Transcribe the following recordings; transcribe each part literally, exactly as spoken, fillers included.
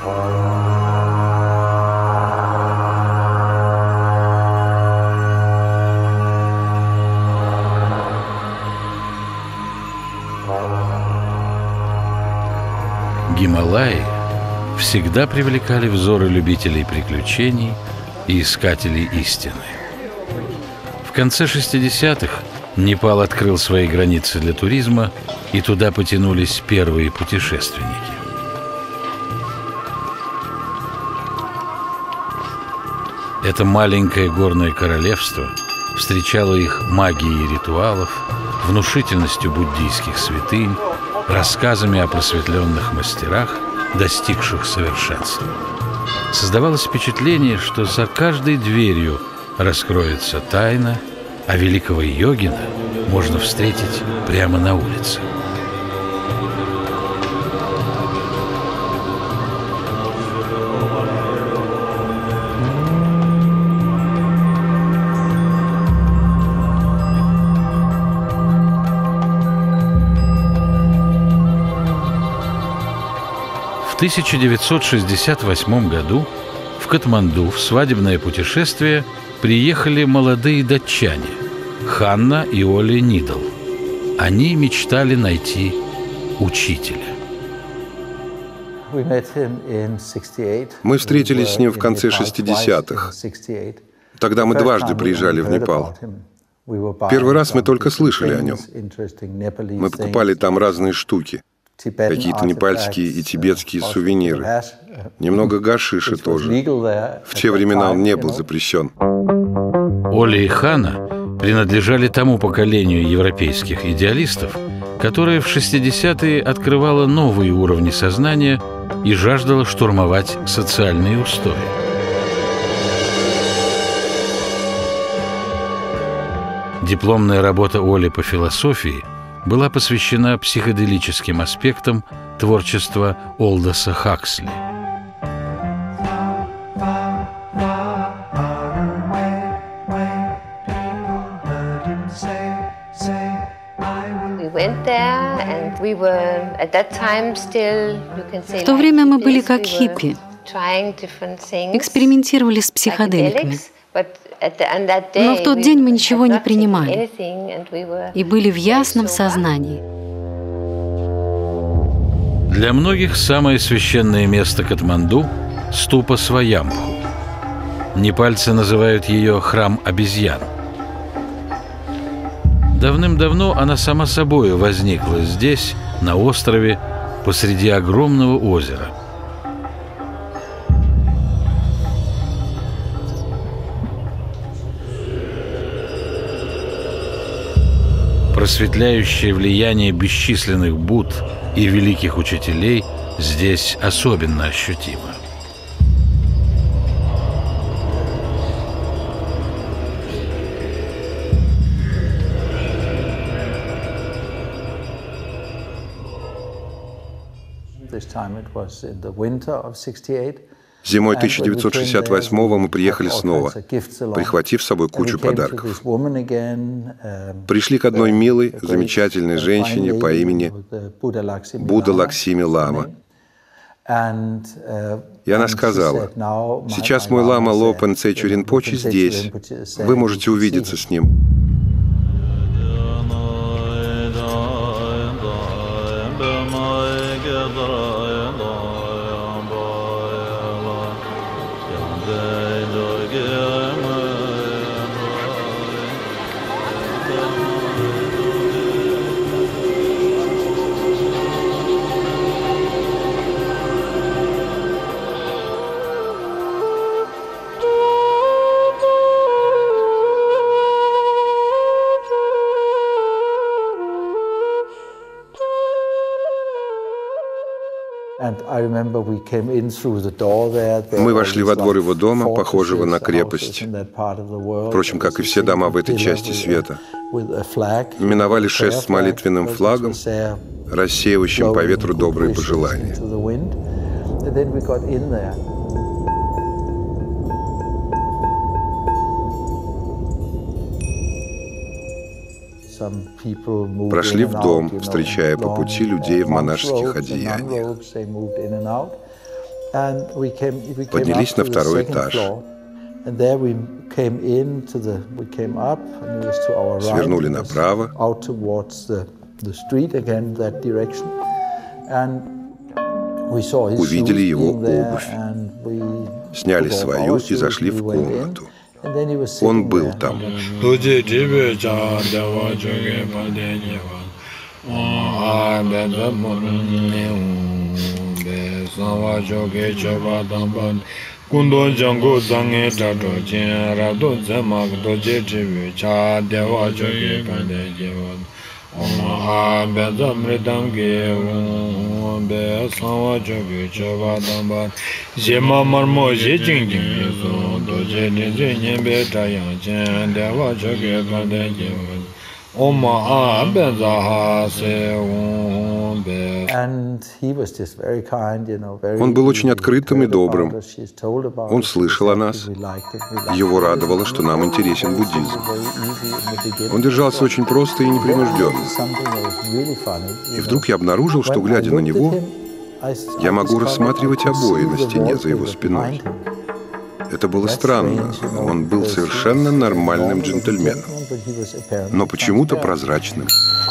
Гималаи всегда привлекали взоры любителей приключений и искателей истины. В конце шестидесятых Непал открыл свои границы для туризма, и туда потянулись первые путешественники. Это маленькое горное королевство встречало их магией ритуалов, внушительностью буддийских святынь, рассказами о просветленных мастерах, достигших совершенства. Создавалось впечатление, что за каждой дверью раскроется тайна, а великого йогина можно встретить прямо на улице. В тысяча девятьсот шестьдесят восьмом году в Катманду в свадебное путешествие приехали молодые датчане Ханна и Оли Нидл. Они мечтали найти учителя. Мы встретились с ним в конце шестидесятых. Тогда мы дважды приезжали в Непал. Первый раз мы только слышали о нем. Мы покупали там разные штуки. Какие-то непальские и тибетские сувениры. Немного гашиша тоже. В те времена он не был запрещен. Оли и Ханна принадлежали тому поколению европейских идеалистов, которое в шестидесятые открывало новые уровни сознания и жаждало штурмовать социальные устои. Дипломная работа Оли по философии была посвящена психоделическим аспектам творчества Олдоса Хаксли. В то время мы были как хиппи, экспериментировали с психоделиками. Но в тот день мы ничего не принимали и были в ясном сознании. Для многих самое священное место Катманду – ступа Сваямбху. Непальцы называют ее «храм обезьян». Давным-давно она сама собой возникла здесь, на острове, посреди огромного озера. Просветляющее влияние бесчисленных Будд и великих учителей здесь особенно ощутимо. Зимой тысяча девятьсот шестьдесят восьмого мы приехали снова, прихватив с собой кучу подарков. Пришли к одной милой, замечательной женщине по имени Будда Лаксми Лама. И она сказала: «Сейчас мой лама Лопен Цечу Ринпоче здесь. Вы можете увидеться с ним». Мы вошли во двор его дома, похожего на крепость, впрочем, как и все дома в этой части света. Миновали шест с молитвенным флагом, рассеивающим по ветру добрые пожелания. Прошли в дом, встречая по пути людей в монашеских одеяниях. Поднялись на второй этаж. Свернули направо. Увидели его обувь. Сняли свою и зашли в комнату. Он был там. Он был очень открытым и добрым. Он слышал о нас. Его радовало, что нам интересен буддизм. Он держался очень просто и непринужденно. И вдруг я обнаружил, что, глядя на него, я могу рассматривать обои на стене за его спиной. Это было странно. Он был совершенно нормальным джентльменом, но почему-то прозрачным.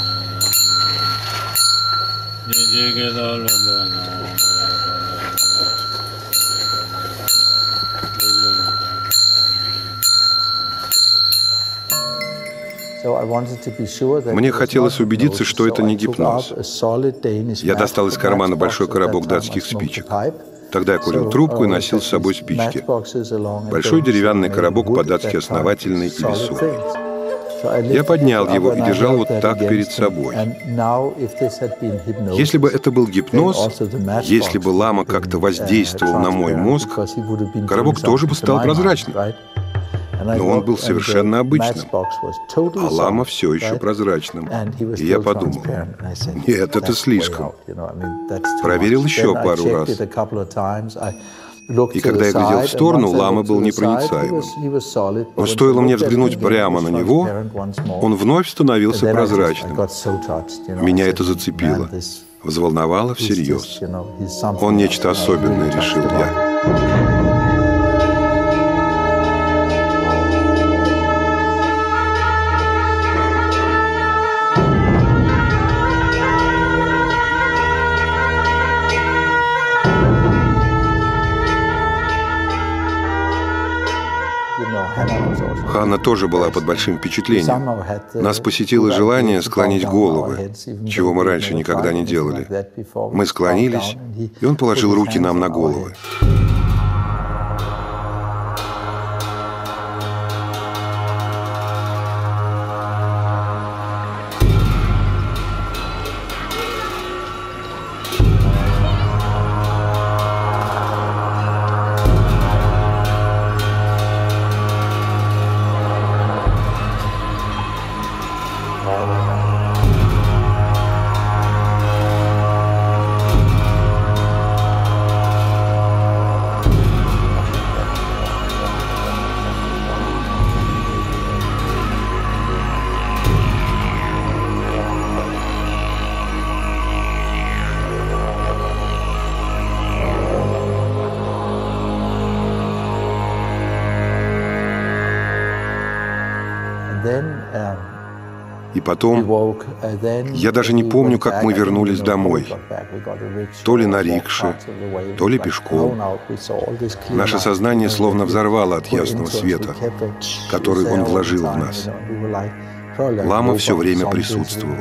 Мне хотелось убедиться, что это не гипноз. Я достал из кармана большой коробок датских спичек. Тогда я курил трубку и носил с собой спички. Большой деревянный коробок по-датски основательный и весомый. Я поднял его и держал вот так перед собой. Если бы это был гипноз, если бы лама как-то воздействовал на мой мозг, коробок тоже бы стал прозрачным. Но он был совершенно обычным, а лама все еще прозрачным. И я подумал, нет, это слишком. Проверил еще пару раз. И когда я глядел в сторону, лама был непроницаемым. Но стоило мне взглянуть прямо на него, он вновь становился прозрачным. Меня это зацепило, взволновало всерьез. Он нечто особенное, решил я. Ханна тоже была под большим впечатлением. Нас посетило желание склонить головы, чего мы раньше никогда не делали. Мы склонились, и он положил руки нам на головы. И потом, я даже не помню, как мы вернулись домой. То ли на рикше, то ли пешком. Наше сознание словно взорвало от ясного света, который он вложил в нас. Лама все время присутствовал.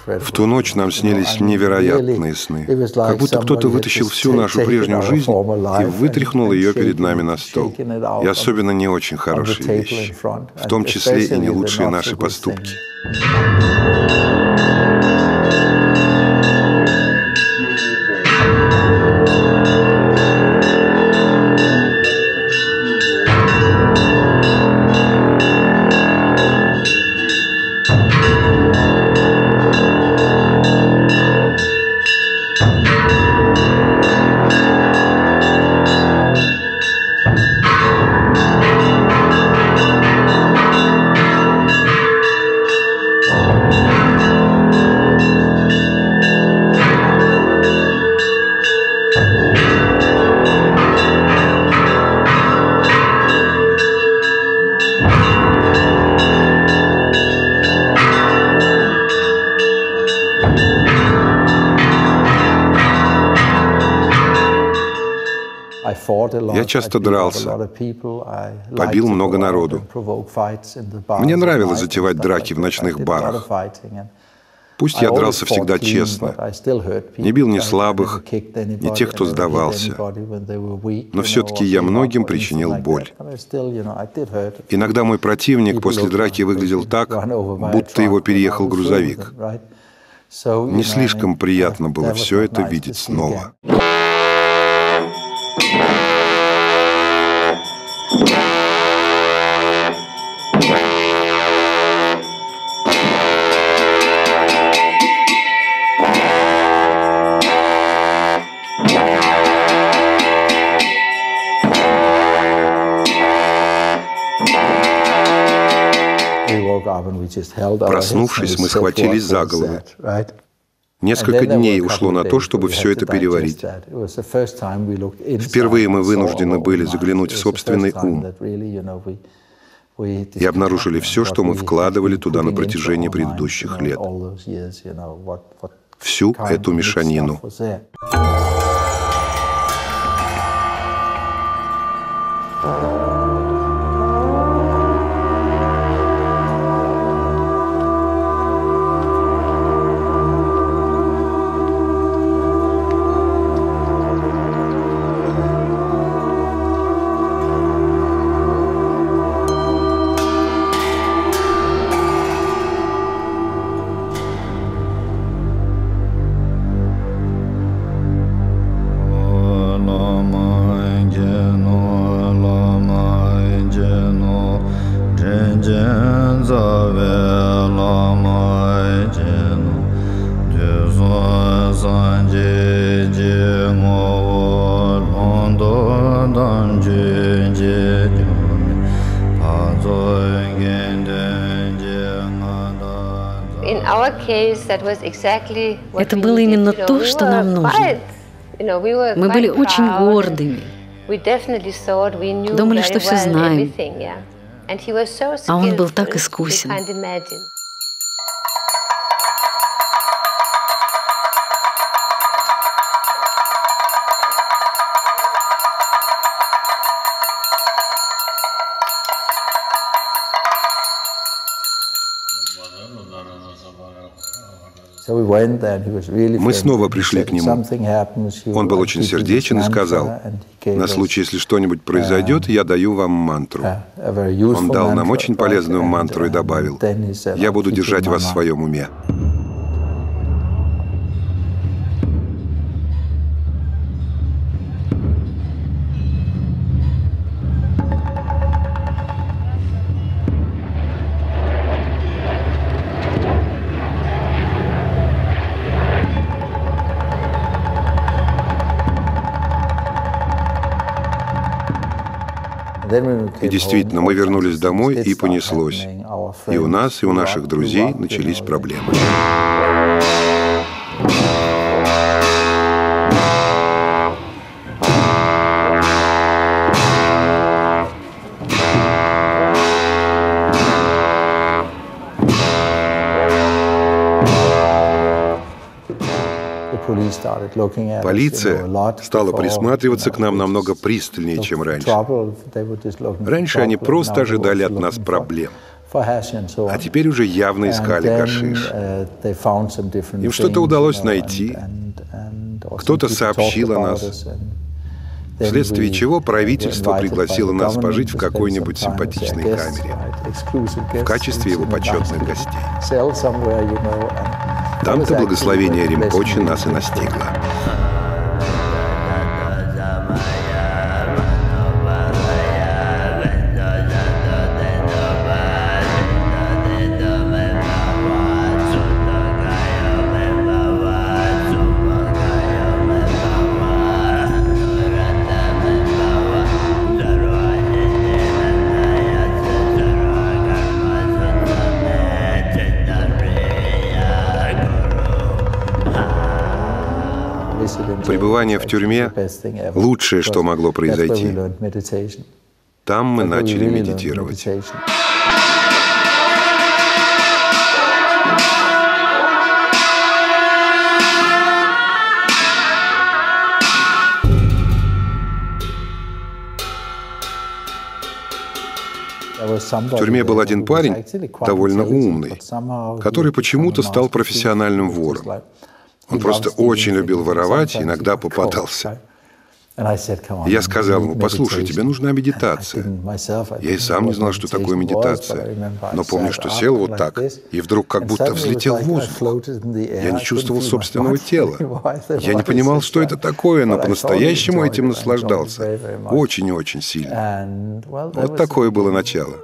В ту ночь нам снились невероятные сны, как будто кто-то вытащил всю нашу прежнюю жизнь и вытряхнул ее перед нами на стол. И особенно не очень хорошие вещи, в том числе и не лучшие наши поступки. Я часто дрался, побил много народу. Мне нравилось затевать драки в ночных барах. Пусть я дрался всегда честно, не бил ни слабых, ни тех, кто сдавался, но все-таки я многим причинил боль. Иногда мой противник после драки выглядел так, будто его переехал грузовик. Не слишком приятно было все это видеть снова. Проснувшись, мы схватились за головы. Несколько дней ушло на то, чтобы все это переварить. Впервые мы вынуждены были заглянуть в собственный ум и обнаружили все, что мы вкладывали туда на протяжении предыдущих лет. Всю эту мешанину. Это было именно то, что нам нужно. Мы были очень гордыми. Думали, что все знаем. А он был так искусен. Мы снова пришли к нему. Он был очень сердечен и сказал: «На случай, если что-нибудь произойдет, я даю вам мантру». Он дал нам очень полезную мантру и добавил: «Я буду держать вас в своем уме». И действительно, мы вернулись домой, и понеслось. И у нас, и у наших друзей начались проблемы. Полиция стала присматриваться к нам намного пристальнее, чем раньше. Раньше они просто ожидали от нас проблем. а теперь уже явно искали гашиш. Им что-то удалось найти, кто-то сообщил о нас, вследствие чего правительство пригласило нас пожить в какой-нибудь симпатичной камере в качестве его почетных гостей. Там-то благословение Ринпоче нас и настигло. Пребывание в тюрьме – лучшее, что могло произойти. Там мы начали медитировать. В тюрьме был один парень, довольно умный, который почему-то стал профессиональным вором. Он просто очень любил воровать, иногда попадался. Я сказал ему: послушай, тебе нужна медитация. Я и сам не знал, что такое медитация, но помню, что сел вот так, и вдруг как будто взлетел в воздух. Я не чувствовал собственного тела. Я не понимал, что это такое, но по-настоящему этим наслаждался. Очень и очень сильно. Вот такое было начало.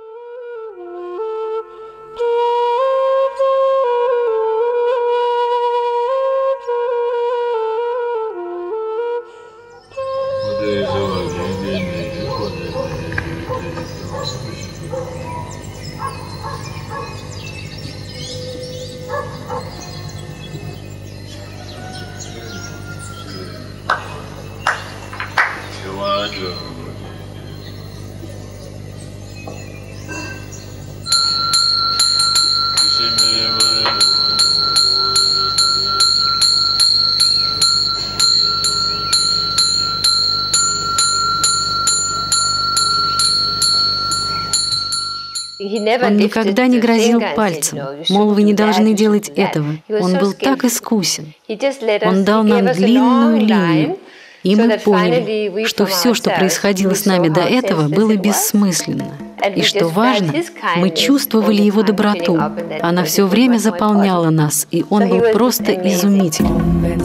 Он никогда не грозил пальцем, мол, вы не должны делать этого. Он был так искусен. Он дал нам длинную линию, и мы поняли, что все, что происходило с нами до этого, было бессмысленно. И что важно, мы чувствовали его доброту. Она все время заполняла нас, и он был просто изумителен.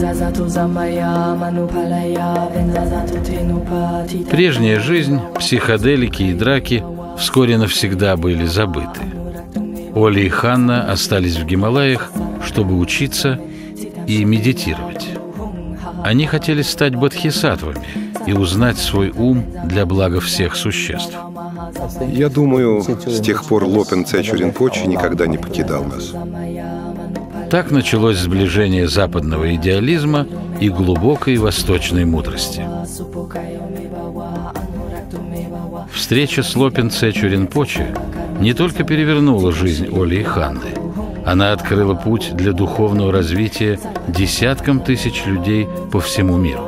Прежняя жизнь, психоделики и драки вскоре навсегда были забыты. Оли и Ханна остались в Гималаях, чтобы учиться и медитировать. Они хотели стать бодхисаттвами и узнать свой ум для блага всех существ. Я думаю, с тех пор Лопен Цечу Ринпоче никогда не покидал нас. Так началось сближение западного идеализма и глубокой восточной мудрости. Встреча с Лопен Цечу Ринпоче не только перевернула жизнь Оли и Ханны, она открыла путь для духовного развития десяткам тысяч людей по всему миру.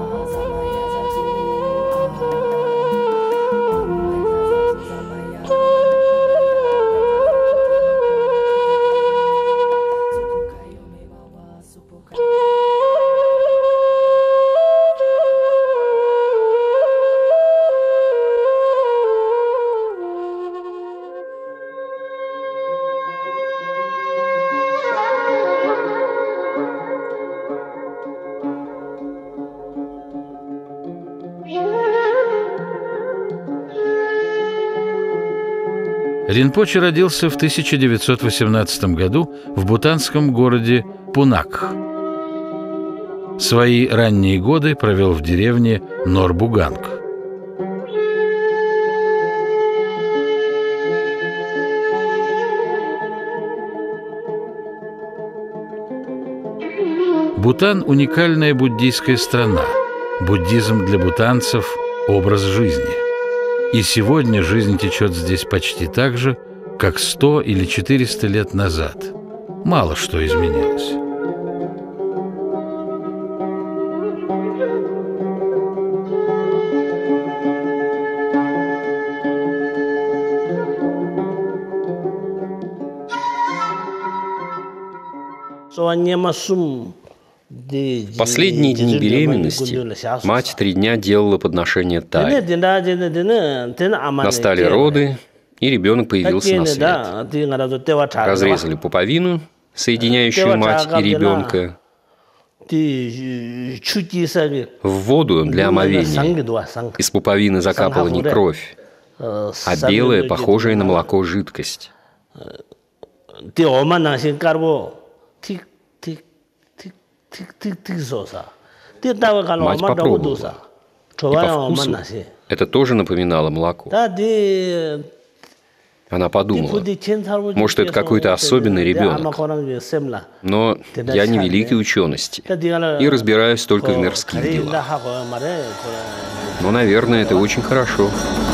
Ринпоче родился в тысяча девятьсот восемнадцатом году в бутанском городе Пунакх. Свои ранние годы провел в деревне Норбуганг. Бутан – уникальная буддийская страна. Буддизм для бутанцев – образ жизни. И сегодня жизнь течет здесь почти так же, как сто или четыреста лет назад. Мало что изменилось. В последние дни беременности мать три дня делала подношение Тай. Настали роды, и ребенок появился на свет. Разрезали пуповину, соединяющую мать и ребенка, в воду для омовения. Из пуповины закапала не кровь, а белая, похожая на молоко, жидкость. Мать попробовала. И по вкусу это тоже напоминало молоко. Она подумала, может, это какой-то особенный ребенок. Но я не великий учености и разбираюсь только в мирских делах. Но, наверное, это очень хорошо.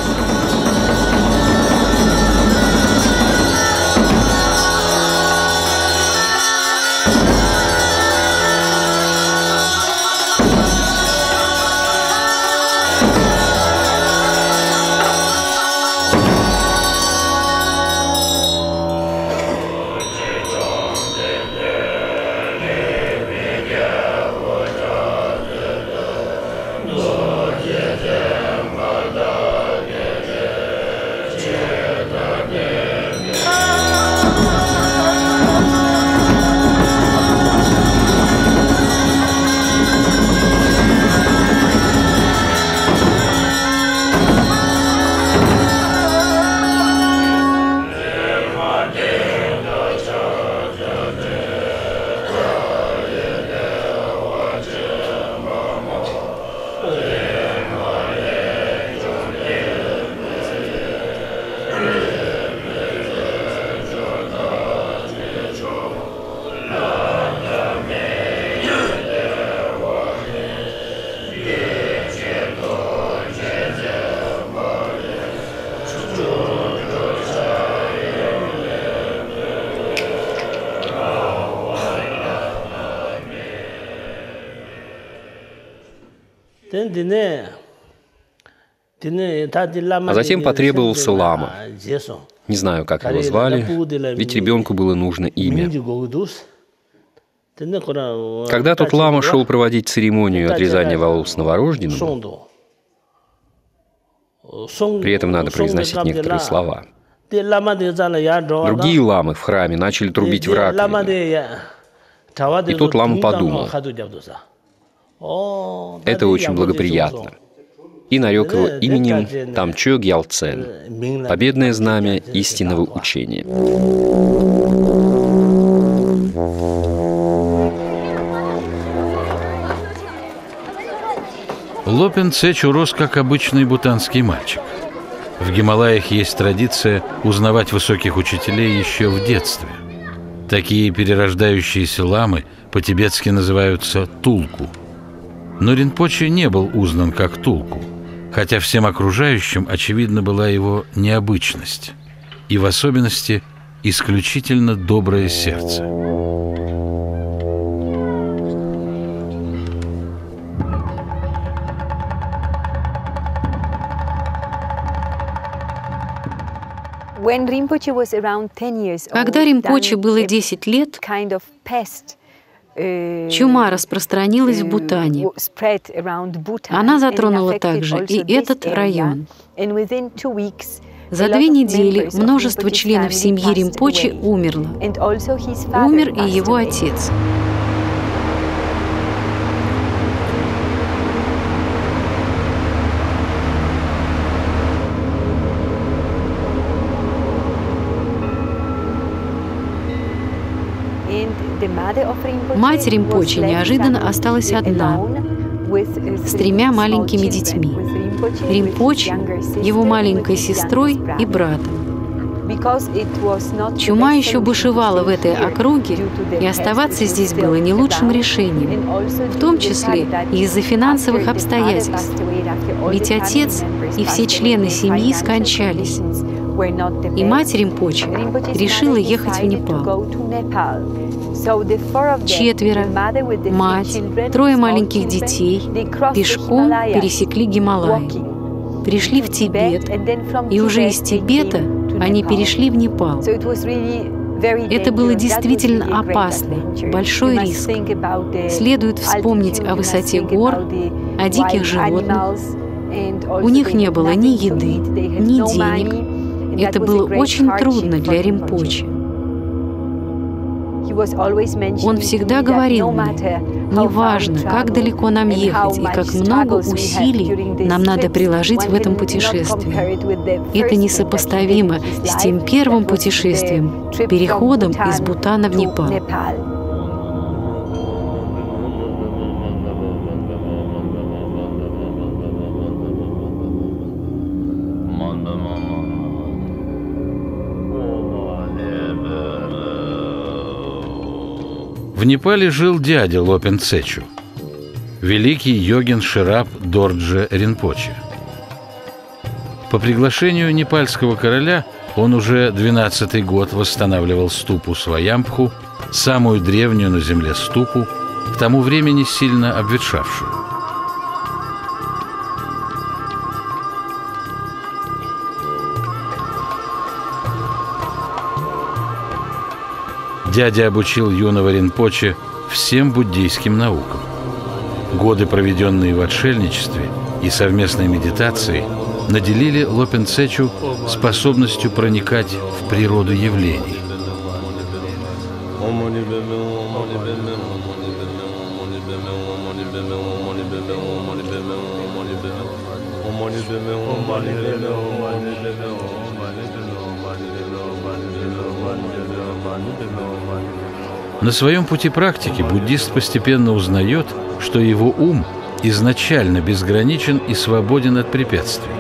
А затем потребовался лама. Не знаю, как его звали, ведь ребенку было нужно имя. Когда тот лама шел проводить церемонию отрезания волос новорожденному, при этом надо произносить некоторые слова. Другие ламы в храме начали трубить в раковину. И тут лама подумал, это очень благоприятно. И нарек его именем Тамчо Гьялцен, победное знамя истинного учения. Ло Пинцечу рос как обычный бутанский мальчик. В Гималаях есть традиция узнавать высоких учителей еще в детстве. Такие перерождающиеся ламы по-тибетски называются тулку. Но Ринпоче не был узнан как тулку, хотя всем окружающим очевидна была его необычность и в особенности исключительно доброе сердце. Когда Ринпоче было десять лет, чума распространилась в Бутане. Она затронула также и этот район. За две недели множество членов семьи Ринпоче умерло. Умер и его отец. Мать Ринпоче неожиданно осталась одна, с тремя маленькими детьми. Ринпоче, его маленькой сестрой и братом. Чума еще бушевала в этой округе, и оставаться здесь было не лучшим решением, в том числе и из-за финансовых обстоятельств. Ведь отец и все члены семьи скончались, и мать Ринпоче решила ехать в Непал. Четверо, мать, трое маленьких детей пешком пересекли Гималаи, пришли в Тибет, и уже из Тибета они перешли в Непал. Это было действительно опасно, большой риск. Следует вспомнить о высоте гор, о диких животных. У них не было ни еды, ни денег. Это было очень трудно для Ринпоче. Он всегда говорил мне, неважно, как далеко нам ехать и как много усилий нам надо приложить в этом путешествии. Это несопоставимо с тем первым путешествием, переходом из Бутана в Непал. В Непале жил дядя Лопен Цечу, великий йогин Шерап Дорджи Ринпоче. По приглашению непальского короля он уже двенадцатый год восстанавливал ступу Сваямпху, самую древнюю на земле ступу, к тому времени сильно обветшавшую. Дядя обучил юного Ринпоче всем буддийским наукам. Годы, проведенные в отшельничестве и совместной медитации, наделили Лопен Цечу способностью проникать в природу явлений. На своем пути практики буддист постепенно узнает, что его ум изначально безграничен и свободен от препятствий.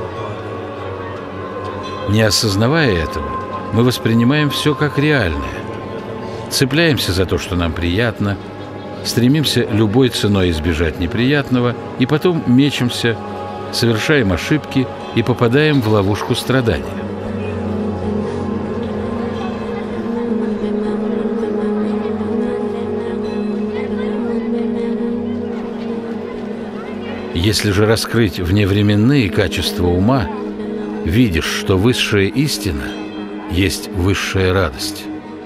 Не осознавая этого, мы воспринимаем все как реальное. Цепляемся за то, что нам приятно, стремимся любой ценой избежать неприятного, и потом мечемся, совершаем ошибки и попадаем в ловушку страдания. Если же раскрыть вневременные качества ума, видишь, что высшая истина есть высшая радость.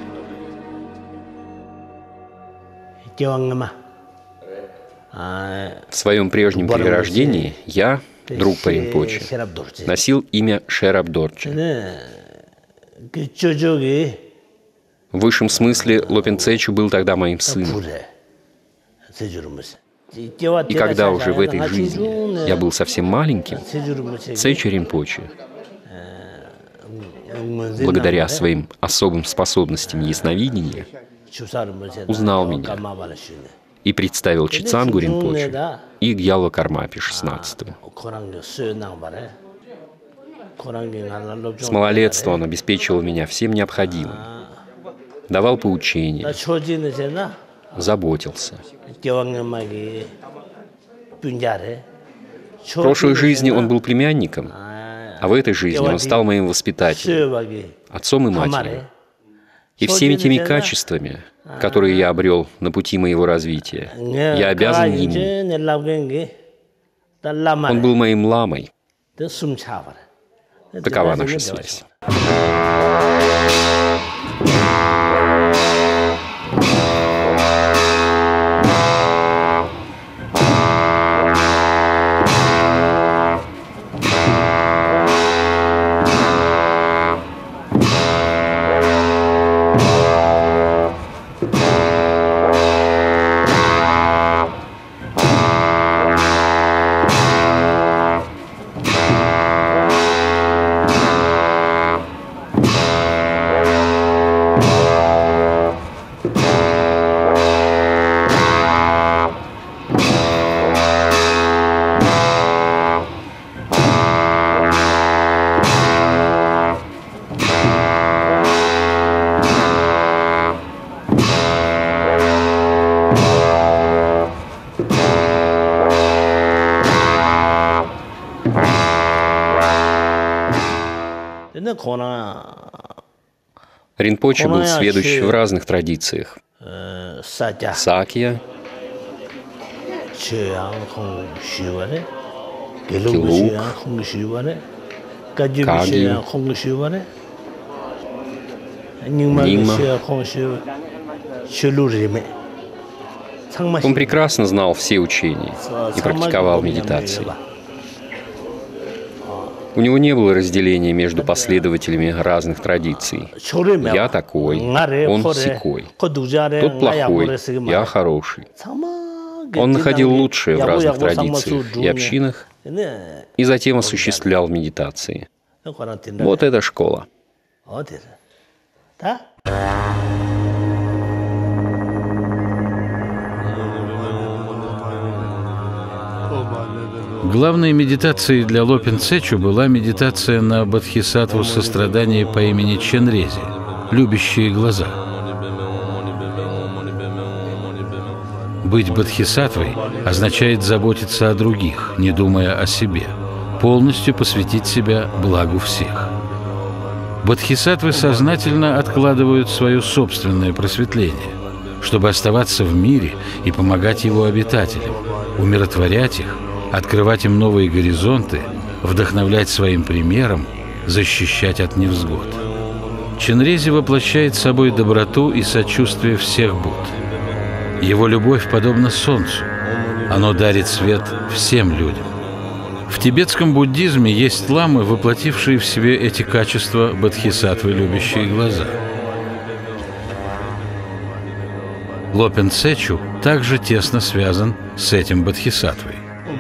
В своем прежнем перерождении я, друг по Ринпоче, носил имя Шерап Дорджи. В высшем смысле Лопен Цечу был тогда моим сыном. И когда уже в этой жизни я был совсем маленьким, Цечу Ринпоче, благодаря своим особым способностям ясновидения, узнал меня и представил Читсангу Ринпоче и Гьялва Кармапи шестнадцатого. С малолетства он обеспечивал меня всем необходимым, давал поучения, заботился. В прошлой жизни он был племянником, а в этой жизни он стал моим воспитателем, отцом и матерью. И всеми теми качествами, которые я обрел на пути моего развития, я обязан ему. Он был моим ламой. Такова наша связь. Ринпоче был сведущ в разных традициях. Сакья, Келук, Кагью. Нимма. Он прекрасно знал все учения и практиковал медитации. У него не было разделения между последователями разных традиций. Я такой, он сякой. Тот плохой, я хороший. Он находил лучшее в разных традициях и общинах и затем осуществлял медитации. Вот эта школа. Главной медитацией для Лопен Цечу была медитация на бодхисаттву сострадания по имени Ченрези, любящие глаза. Быть бодхисаттвой означает заботиться о других, не думая о себе, полностью посвятить себя благу всех. Бодхисаттвы сознательно откладывают свое собственное просветление, чтобы оставаться в мире и помогать его обитателям, умиротворять их, открывать им новые горизонты, вдохновлять своим примером, защищать от невзгод. Ченрези воплощает собой доброту и сочувствие всех Будд. Его любовь подобна солнцу. Оно дарит свет всем людям. В тибетском буддизме есть ламы, воплотившие в себе эти качества бодхисаттвы, любящие глаза. Лопен Цечу также тесно связан с этим бодхисаттвой.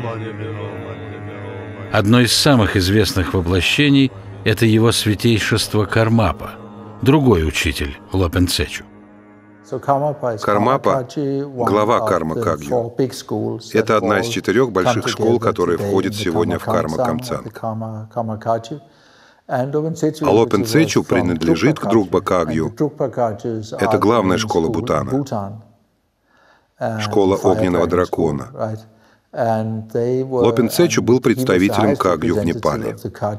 Одно из самых известных воплощений – это его святейшество Кармапа, другой учитель Лопен Цечу. Кармапа – глава Карма-Кагью. Это одна из четырех больших школ, которые входят сегодня в Карма-Камцан. А Лопен Цечу принадлежит к Друкпа-Кагью. Это главная школа Бутана, школа огненного дракона. Лопен Цечу был представителем Кагью в Непале.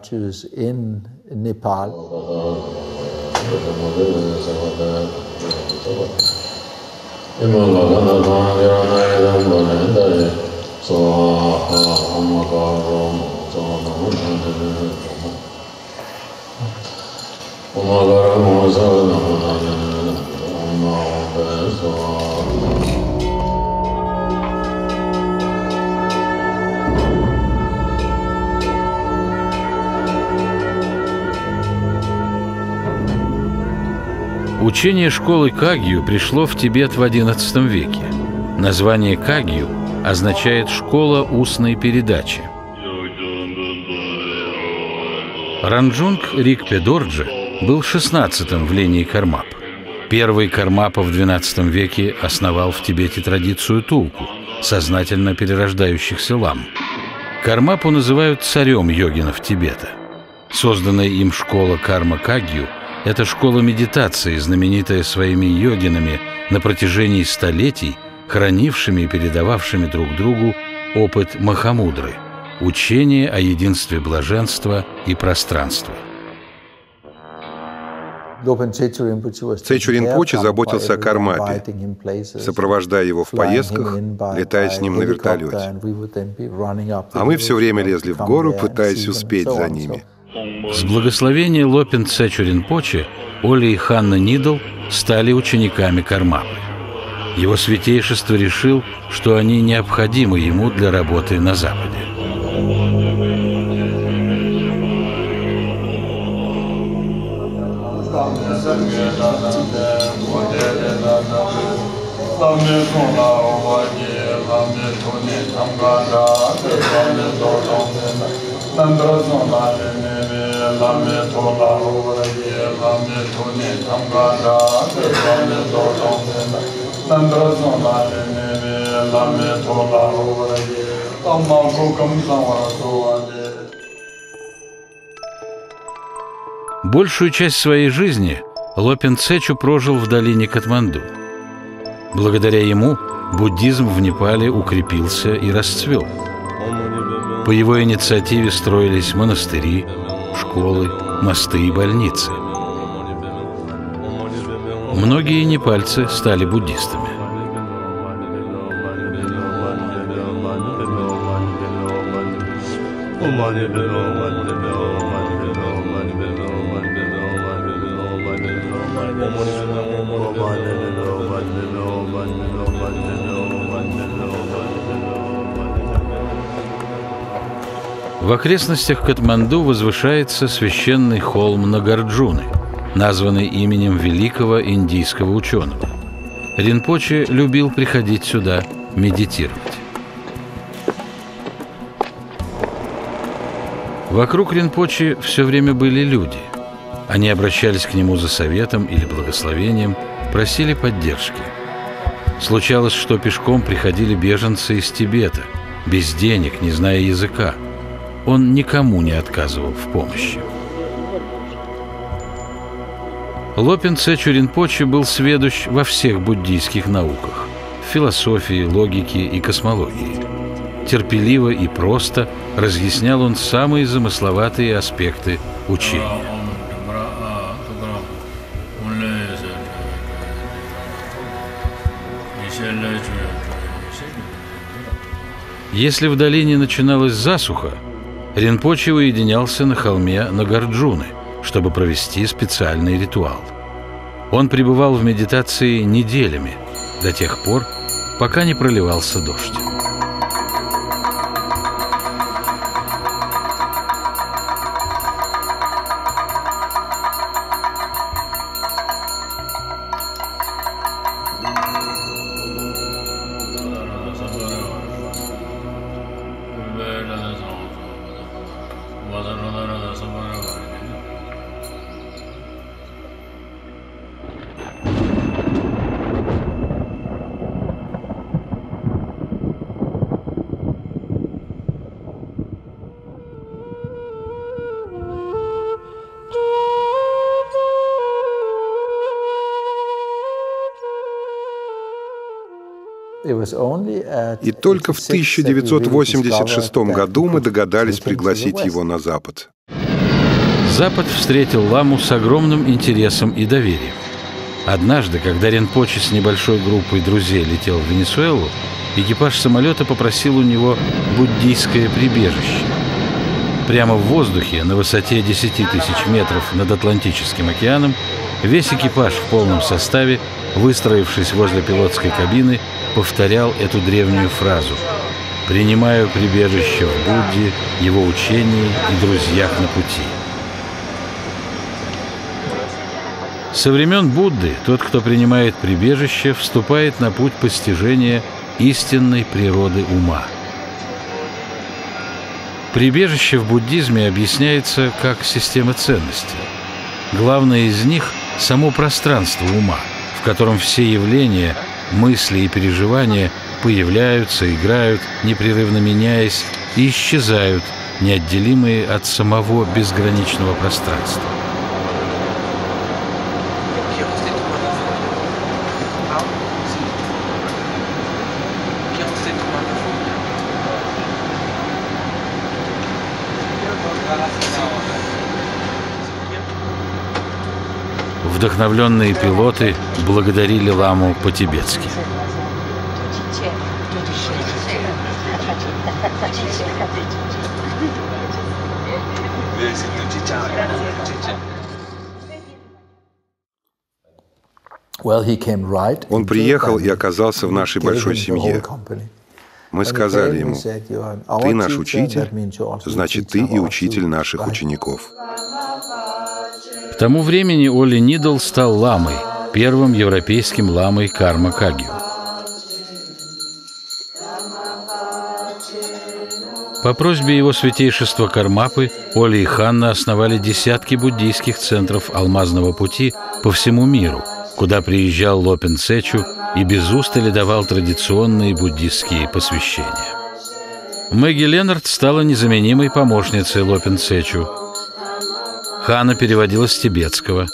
Учение школы Кагью пришло в Тибет в одиннадцатом веке. Название Кагью означает «школа устной передачи». Ранджунг Рикпе Дорджи был шестнадцатым в линии Кармап. Первый Кармапа в двенадцатом веке основал в Тибете традицию тулку, сознательно перерождающихся лам. Кармапу называют царем йогинов Тибета. Созданная им школа Карма Кагью – это школа медитации, знаменитая своими йогинами на протяжении столетий, хранившими и передававшими друг другу опыт Махамудры, учение о единстве блаженства и пространства. Цечу Ринпоче заботился о Кармапе, сопровождая его в поездках, летая с ним на вертолете. А мы все время лезли в гору, пытаясь успеть за ними. С благословения Лопен Цечу Ринпоче Оли и Ханна Нидл стали учениками Кармапы. Его святейшество решил, что они необходимы ему для работы на Западе. Большую часть своей жизни Лопен Цечу прожил в долине Катманду. Благодаря ему буддизм в Непале укрепился и расцвел. По его инициативе строились монастыри, школы, мосты и больницы. Многие непальцы стали буддистами. В окрестностях Катманду возвышается священный холм Нагарджуны, названный именем великого индийского ученого. Ринпоче любил приходить сюда медитировать. Вокруг Ринпоче все время были люди. Они обращались к нему за советом или благословением, просили поддержки. Случалось, что пешком приходили беженцы из Тибета, без денег, не зная языка. Он никому не отказывал в помощи. Лопин Цечу Ринпоче был сведущ во всех буддийских науках – философии, логике и космологии. Терпеливо и просто разъяснял он самые замысловатые аспекты учения. Если в долине начиналась засуха, Ринпоче уединялся на холме Нагарджуны, чтобы провести специальный ритуал. Он пребывал в медитации неделями, до тех пор, пока не проливался дождь. И только в тысяча девятьсот восемьдесят шестом году мы догадались пригласить его на Запад. Запад встретил ламу с огромным интересом и доверием. Однажды, когда Ринпоче с небольшой группой друзей летел в Венесуэлу, экипаж самолета попросил у него буддийское прибежище. Прямо в воздухе, на высоте десяти тысяч метров над Атлантическим океаном, весь экипаж в полном составе, выстроившись возле пилотской кабины, повторял эту древнюю фразу: «Принимаю прибежище в Будде, его учении и друзьях на пути». Со времен Будды тот, кто принимает прибежище, вступает на путь постижения истинной природы ума. Прибежище в буддизме объясняется как система ценностей. Главное из них – само пространство ума, в котором все явления, мысли и переживания появляются, играют, непрерывно меняясь, и исчезают, неотделимые от самого безграничного пространства. Вдохновленные пилоты благодарили ламу по-тибетски. Он приехал и оказался в нашей большой семье. Мы сказали ему: «Ты наш учитель, значит, ты и учитель наших учеников». К тому времени Оли Нидл стал ламой, первым европейским ламой Карма Кагью. По просьбе его святейшества Кармапы Оли и Ханна основали десятки буддийских центров алмазного пути по всему миру, куда приезжал Лопин Цечу и без устали давал традиционные буддистские посвящения. Мэгги Ленард стала незаменимой помощницей Лопин Цечу. Хана переводила с тибетского.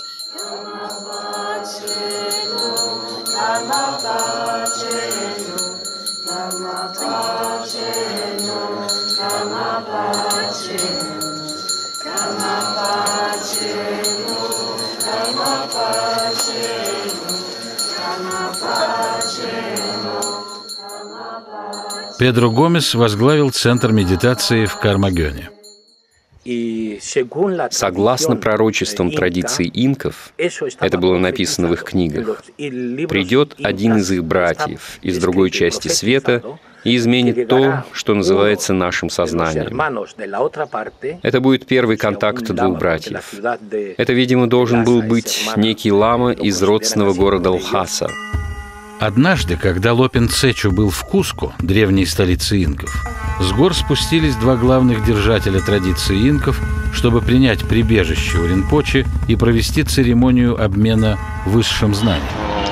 Педро Гомес возглавил центр медитации в Кармагёне. Y Согласно пророчествам традиций инков, это было написано в их книгах, придет один из их братьев из другой части света и изменит то, что называется нашим сознанием. Это будет первый контакт двух братьев. Это, видимо, должен был быть некий лама из родственного города Лхаса. Однажды, когда Лопен Цечу был в Куско, древней столице инков, с гор спустились два главных держателя традиции инков, чтобы принять прибежище у Ринпоче и провести церемонию обмена высшим знанием.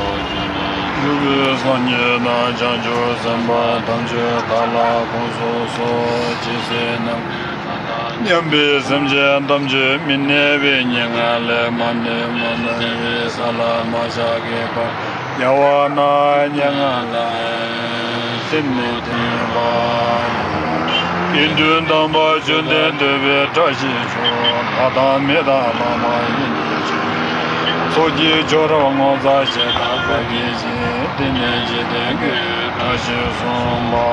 Yawana nyangala sinne timba indun damba junde debe tashi chon adam meda lama yinji soji jora ngoza she ta gi ji dine ji de ge tashi somba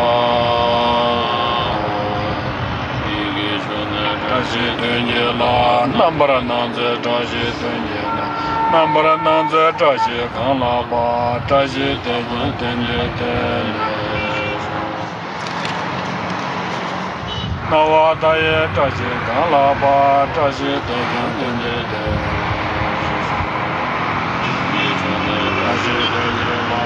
igi chone tashi denye la nambara nanze tashi denye na Nambara nanza tashi kanla ba tashi tenye tenye tenye Nawa taye tashi kanla ba tashi tenye tenye tenye Tashi tenye ba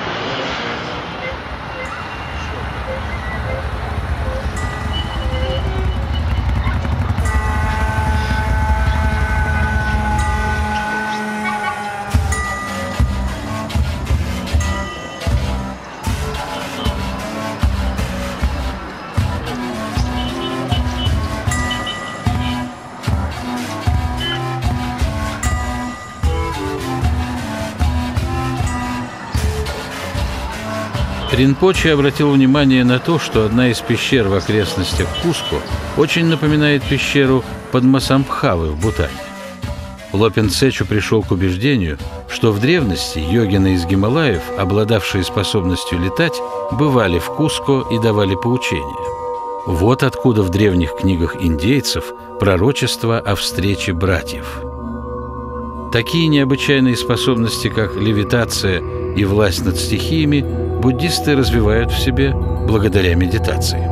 Ринпоче обратил внимание на то, что одна из пещер в окрестностях Куско очень напоминает пещеру Падмасамбхавы в Бутане. Лопен Цечу пришел к убеждению, что в древности йогины из Гималаев, обладавшие способностью летать, бывали в Куско и давали поучения. Вот откуда в древних книгах индейцев пророчество о встрече братьев. Такие необычайные способности, как левитация и власть над стихиями, буддисты развивают в себе благодаря медитации.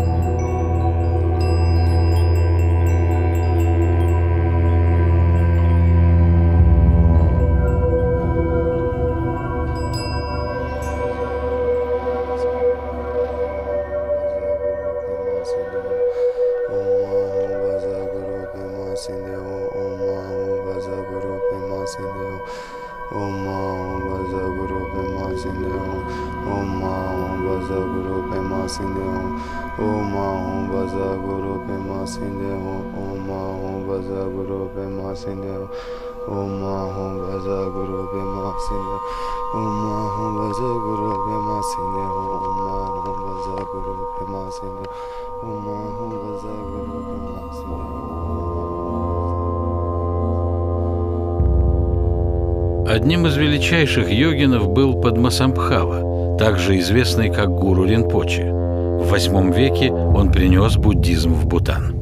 Одним из величайших йогинов был Падмасамбхава, также известный как гуру Ринпоче. В восьмом веке он принес буддизм в Бутан.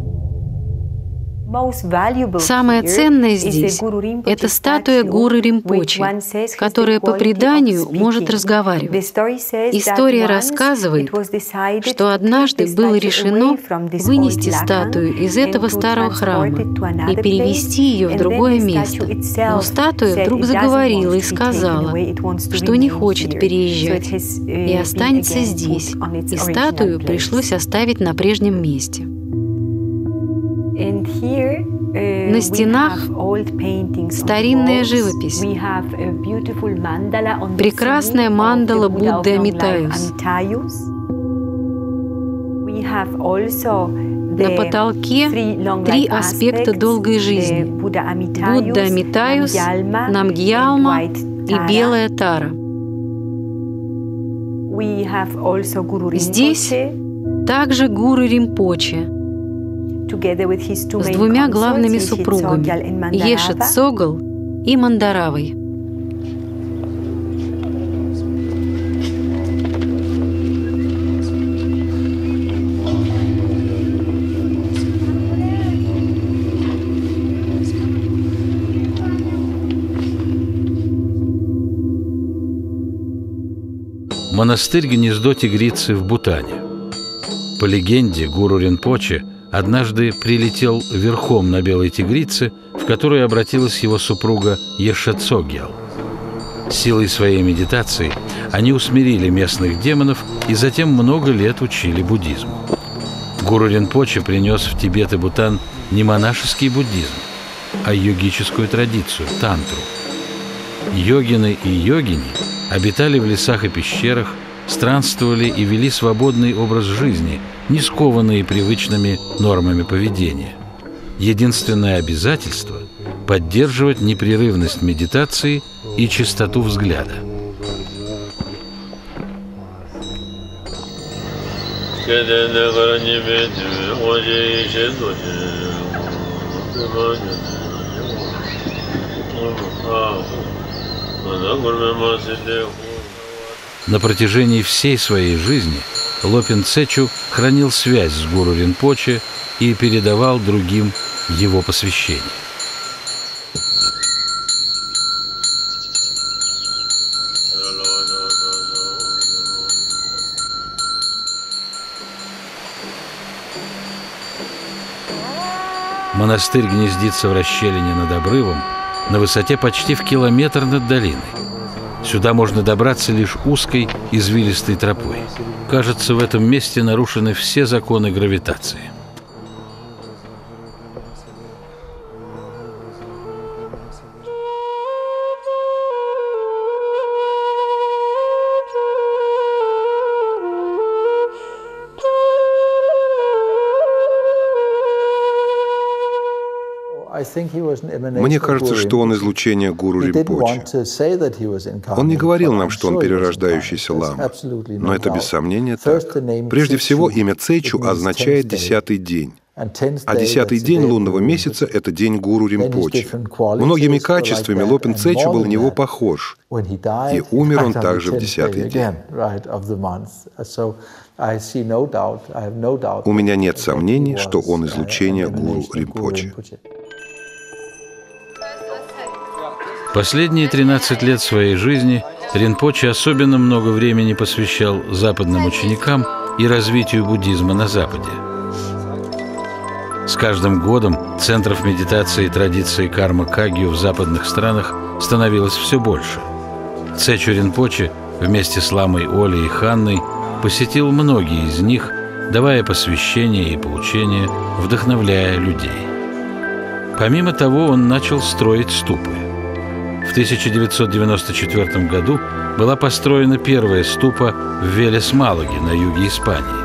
Самое ценное здесь – это статуя Гуру Ринпоче, которая по преданию может разговаривать. История рассказывает, что однажды было решено вынести статую из этого старого храма и перевести ее в другое место. Но статуя вдруг заговорила и сказала, что не хочет переезжать и останется здесь, и статую пришлось оставить на прежнем месте. На стенах старинная живопись, прекрасная мандала Будды Амитаюс. На потолке три аспекта долгой жизни – Будда Амитаюс, Намгьялма и Белая Тара. Здесь также Гуру Ринпоче с двумя главными супругами – Еше Цогол и Мандаравой. монастырь гнездо тигрицы в Бутане. По легенде, гуру Ринпоче однажды прилетел верхом на белой тигрице, в которую обратилась его супруга Еше Цогьял. Силой своей медитации они усмирили местных демонов и затем много лет учили буддизму. Гуру Ринпоче принес в Тибет и Бутан не монашеский буддизм, а йогическую традицию – тантру. Йогины и йогини обитали в лесах и пещерах, странствовали и вели свободный образ жизни, не скованные привычными нормами поведения. Единственное обязательство – поддерживать непрерывность медитации и чистоту взгляда. На протяжении всей своей жизни Лопин Цечу хранил связь с гуру Ринпоче и передавал другим его посвящение. Монастырь гнездится в расщелине над обрывом на высоте почти в километр над долиной. Сюда можно добраться лишь узкой, извилистой тропой. Кажется, в этом месте нарушены все законы гравитации. Мне кажется, что он излучение гуру Ринпоче. Он не говорил нам, что он перерождающийся лама, но это без сомнения так. Прежде всего, имя Цечу означает «десятый день». А десятый день лунного месяца — это день гуру Ринпоче. Многими качествами Лопин Цечу был на него похож, и умер он также в десятый день. У меня нет сомнений, что он излучение гуру Ринпоче. Последние тринадцать лет своей жизни Ринпоче особенно много времени посвящал западным ученикам и развитию буддизма на Западе. С каждым годом центров медитации и традиции карма-кагью в западных странах становилось все больше. Цечу Ринпоче вместе с ламой Олей и Ханной посетил многие из них, давая посвящения и поучения, вдохновляя людей. Помимо того, он начал строить ступы. В тысяча девятьсот девяносто четвёртом году была построена первая ступа в Велес-Малаге на юге Испании.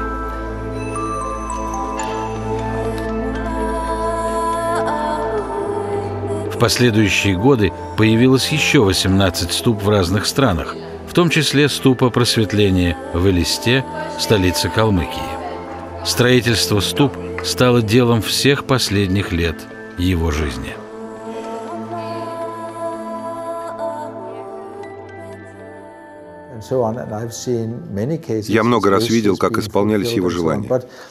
В последующие годы появилось еще восемнадцать ступ в разных странах, в том числе ступа просветления в Элисте, столице Калмыкии. Строительство ступ стало делом всех последних лет его жизни. Я много раз видел, как исполнялись его желания.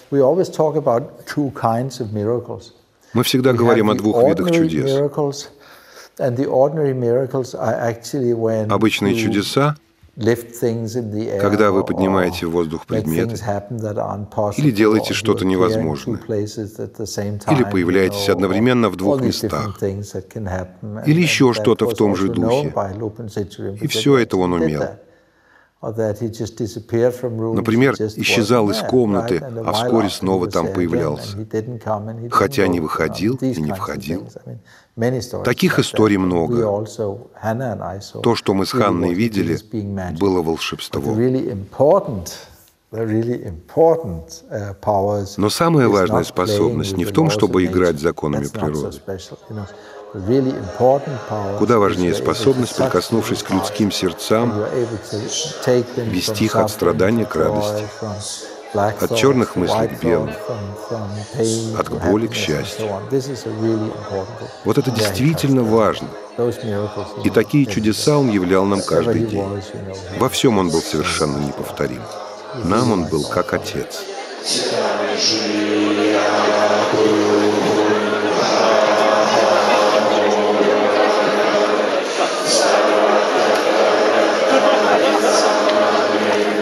Мы всегда говорим о двух видах чудес. Обычные чудеса, когда вы поднимаете в воздух предметы, или делаете что-то невозможное, или появляетесь одновременно в двух местах, или еще что-то в том же духе. И все это он умел. Например, исчезал из комнаты, а вскоре снова там появлялся, хотя не выходил и не входил. Таких историй много. То, что мы с Ханной видели, было волшебство. Но самая важная способность не в том, чтобы играть законами природы. Куда важнее способность, прикоснувшись к людским сердцам, вести их от страдания к радости, от черных мыслей к белым, от боли к счастью. Вот это действительно важно. И такие чудеса он являл нам каждый день. Во всем он был совершенно неповторим. Нам он был как отец. Thank you.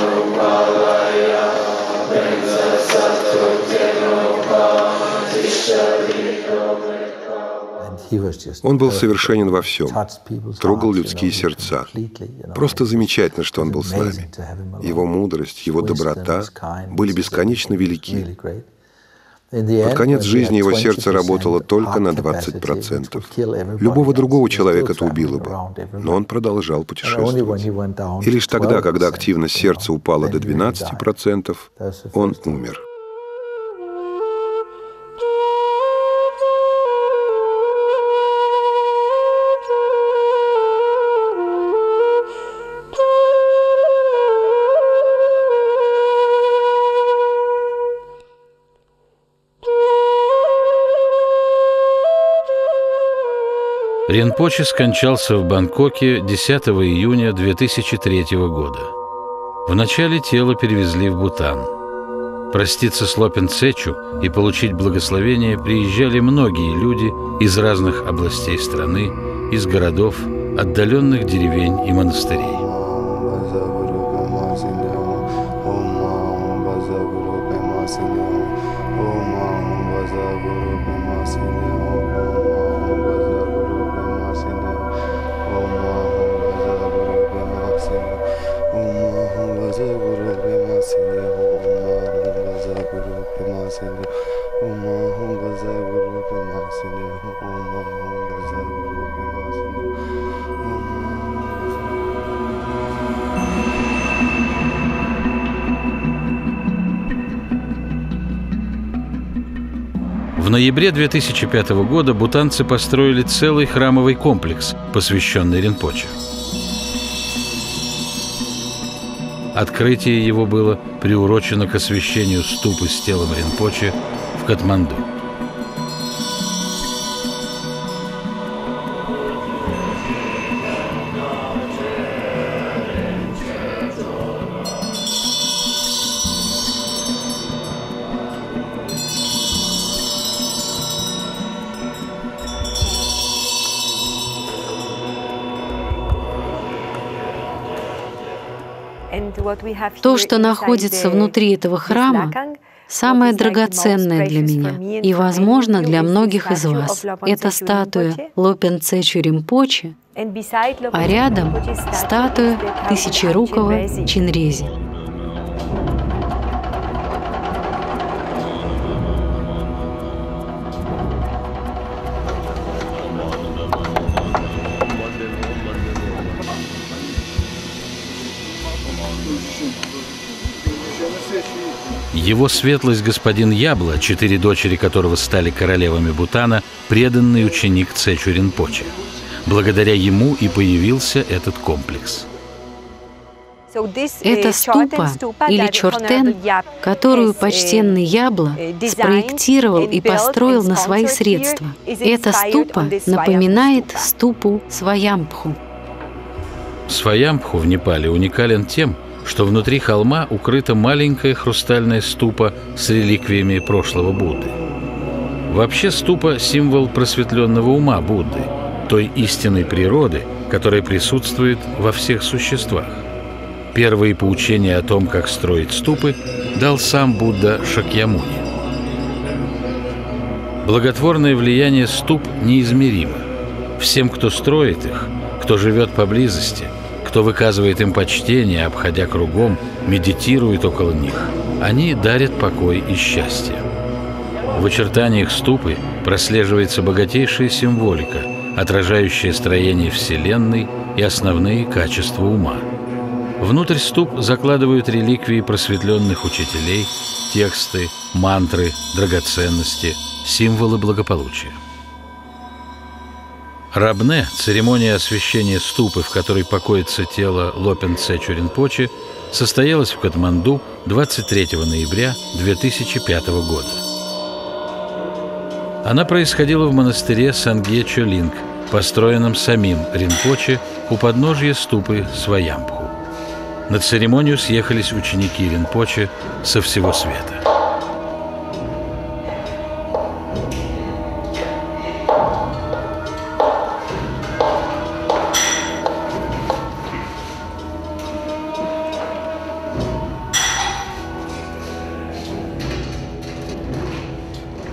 Он был совершенен во всем, трогал людские сердца. Просто замечательно, что он был с нами. Его мудрость, его доброта были бесконечно велики. Под конец жизни его сердце работало только на двадцать процентов. Любого другого человека это убило бы, но он продолжал путешествовать. И лишь тогда, когда активность сердца упала до двенадцати процентов, он умер. Ринпоче скончался в Бангкоке десятого июня две тысячи третьего года. Вначале тело перевезли в Бутан. Проститься с Лопен Цечу и получить благословение приезжали многие люди из разных областей страны, из городов, отдаленных деревень и монастырей. В ноябре две тысячи пятого года бутанцы построили целый храмовый комплекс, посвященный Ринпоче. Открытие его было приурочено к освящению ступы с телом Ринпоче в Катманду. То, что находится внутри этого храма, самое драгоценное для меня и, возможно, для многих из вас. Это статуя Лопен Цечу Ринпоче, а рядом статуя Тысячерукого Чинрези. Его светлость господин Ябла, четыре дочери которого стали королевами Бутана, преданный ученик Цечу Ринпоче. Благодаря ему и появился этот комплекс. Это ступа или чортен, которую почтенный Ябла спроектировал и построил на свои средства. Эта ступа напоминает ступу Сваямбху. Сваямбху в Непале уникален тем, что внутри холма укрыта маленькая хрустальная ступа с реликвиями прошлого Будды. Вообще ступа – символ просветленного ума Будды, той истинной природы, которая присутствует во всех существах. Первые поучения о том, как строить ступы, дал сам Будда Шакьямуни. Благотворное влияние ступ неизмеримо. Всем, кто строит их, кто живет поблизости, кто выказывает им почтение, обходя кругом, медитирует около них, они дарят покой и счастье. В очертаниях ступы прослеживается богатейшая символика, отражающая строение Вселенной и основные качества ума. Внутрь ступ закладывают реликвии просветленных учителей, тексты, мантры, драгоценности, символы благополучия. Рабне, церемония освящения ступы, в которой покоится тело Лопен Цечу Ринпоче, состоялась в Катманду двадцать третьего ноября две тысячи пятого года. Она происходила в монастыре Сангье Чолинг, построенном самим Ринпоче у подножия ступы Сваямбху. На церемонию съехались ученики Ринпоче со всего света.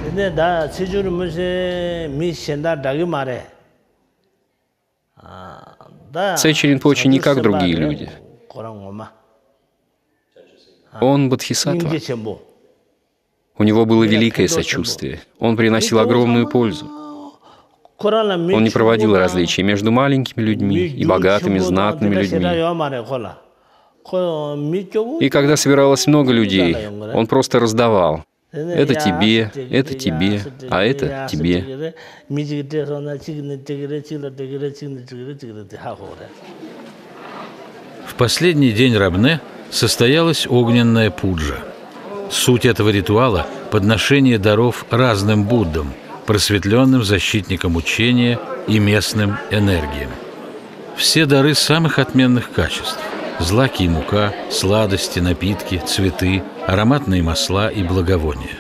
Цечи Ринпоче не как другие люди. Он бодхисаттва. У него было великое сочувствие. Он приносил огромную пользу. Он не проводил различий между маленькими людьми и богатыми, знатными людьми. И когда собиралось много людей, он просто раздавал. Это тебе, это тебе, а это тебе. В последний день Рабне состоялась огненная пуджа. Суть этого ритуала – подношение даров разным Буддам, просветленным защитникам учения и местным энергиям. Все дары самых отменных качеств – злаки и мука, сладости, напитки, цветы, ароматные масла и благовония.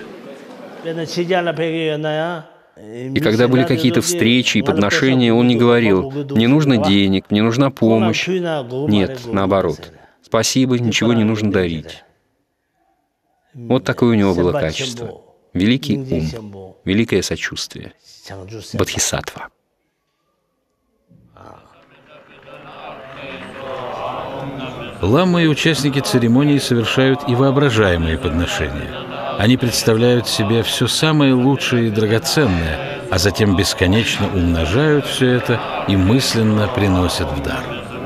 И когда были какие-то встречи и подношения, он не говорил: «Мне нужно денег, мне нужна помощь». Нет, наоборот. «Спасибо, ничего не нужно дарить». Вот такое у него было качество. Великий ум, великое сочувствие. Бодхисаттва. Ламмы и участники церемонии совершают и воображаемые подношения. Они представляют себе все самое лучшее и драгоценное, а затем бесконечно умножают все это и мысленно приносят в дар.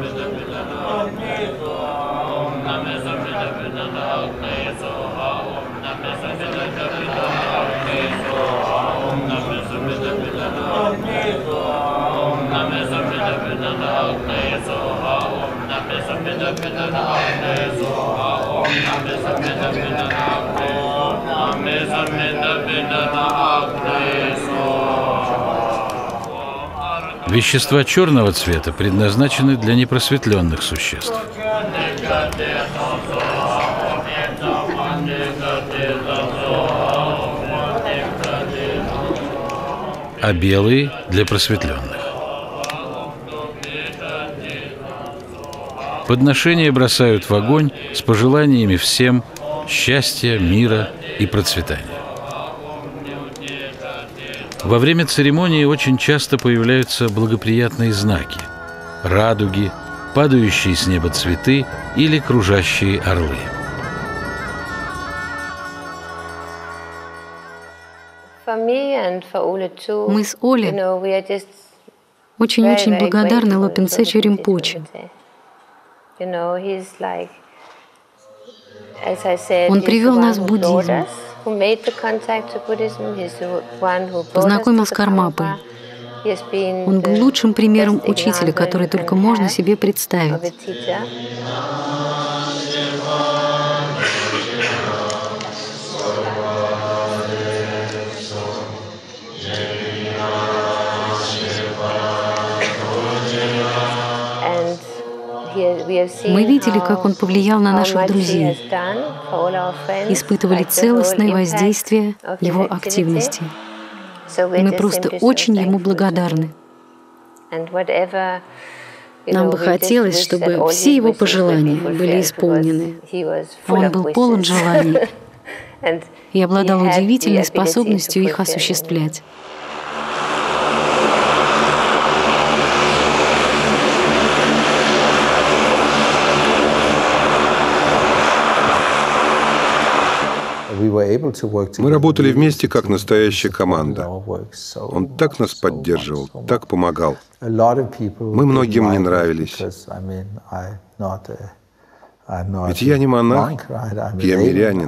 Вещества черного цвета предназначены для непросветленных существ. А белые – для просветленных. Подношения бросают в огонь с пожеланиями всем счастья, мира и процветания. Во время церемонии очень часто появляются благоприятные знаки – радуги, падающие с неба цветы или кружащие орлы. Мы с Олей очень-очень благодарны Лопин Цечи Ринпоче. Он привел нас в буддизм, познакомил с Кармапой. Он был лучшим примером учителя, который только можно себе представить. Мы видели, как он повлиял на наших друзей, испытывали целостное воздействие его активности. Мы просто очень ему благодарны. Нам бы хотелось, чтобы все его пожелания были исполнены. Он был полон желаний и обладал удивительной способностью их осуществлять. Мы работали вместе как настоящая команда. Он так нас поддерживал, так помогал. Мы многим не нравились. Ведь я не монах, я мирянин.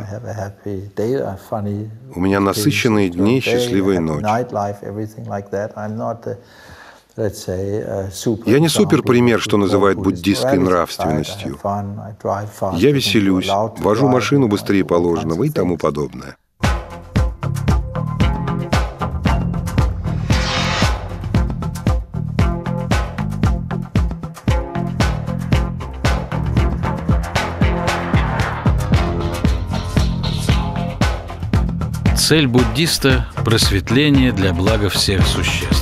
У меня насыщенные дни, счастливые ночи. Я не суперпример, что называют буддистской нравственностью. Я веселюсь, вожу машину быстрее положенного и тому подобное. Цель буддиста – просветление для блага всех существ.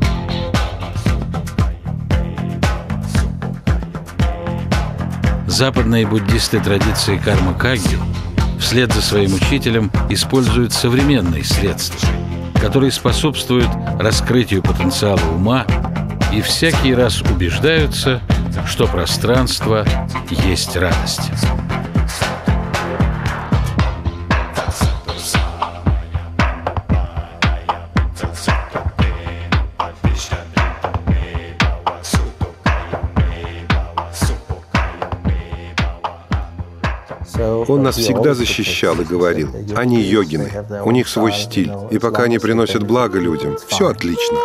Западные буддисты традиции карма-кагги вслед за своим учителем используют современные средства которые способствуют раскрытию потенциала ума и всякий раз убеждаются, что пространство есть радость. Он нас всегда защищал и говорил: они йогины, у них свой стиль, и пока они приносят благо людям, все отлично.